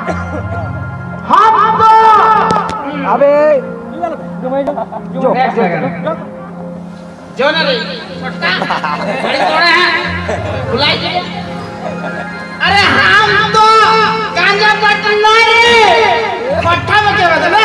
हम तो अबे जो ना रे छोटा बड़ी तोड़ा है बुलाई दे। अरे हम तो गांजा पटना रे पट्टा में क्या बात है